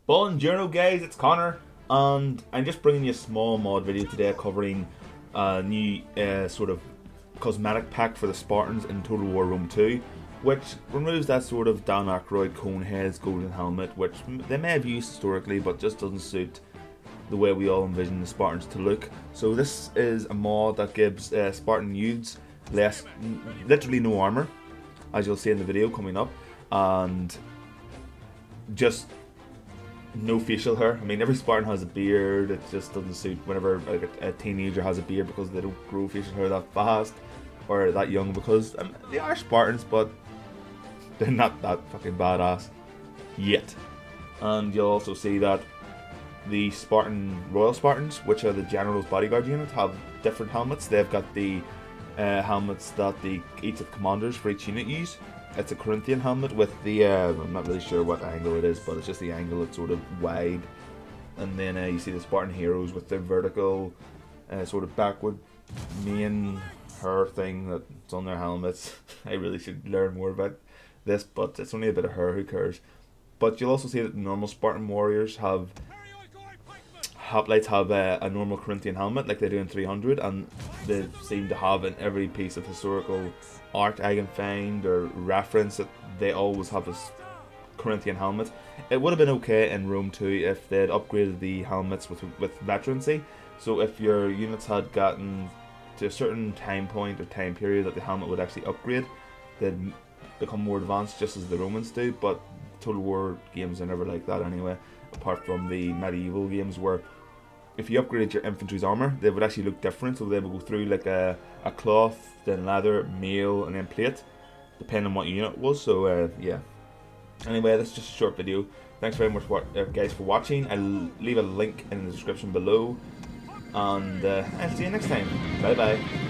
Buongiorno guys, it's Connor, and I'm just bringing you a small mod video today covering a new sort of cosmetic pack for the Spartans in Total War Rome 2, which removes that sort of Dan Aykroyd cone heads golden helmet, which they may have used historically but just doesn't suit the way we all envision the Spartans to look. So this is a mod that gives Spartan youths literally no armor, as you'll see in the video coming up, and just no facial hair. I mean, every Spartan has a beard. It just doesn't suit whenever like a teenager has a beard, because they don't grow facial hair that fast or that young, because they are Spartans, but they're not that fucking badass yet. And you'll also see that the Royal Spartans, which are the General's Bodyguard unit, have different helmets. They've got the helmets that each of the commanders for each unit use. It's a Corinthian helmet with the, I'm not really sure what angle it is, but it's just the angle that's sort of wide. And then you see the Spartan heroes with their vertical, sort of backward main hair thing that's on their helmets. I really should learn more about this, but it's only a bit of hair, who cares. But you'll also see that the normal Spartan warriors have hoplites have a normal Corinthian helmet like they do in 300, and they seem to have in every piece of historical art I can find or reference that they always have this Corinthian helmet. It would have been okay in Rome 2 if they had upgraded the helmets with veterancy. So if your units had gotten to a certain time point or time period that the helmet would actually upgrade, they'd become more advanced just as the Romans do. But Total War games are never like that anyway, apart from the medieval games where if you upgraded your infantry's armor, they would actually look different. So they would go through like a cloth, then leather, mail, and then plate, depending on what unit it was. So yeah. Anyway, that's just a short video. Thanks very much guys for watching. I'll leave a link in the description below, and I'll see you next time. Bye bye.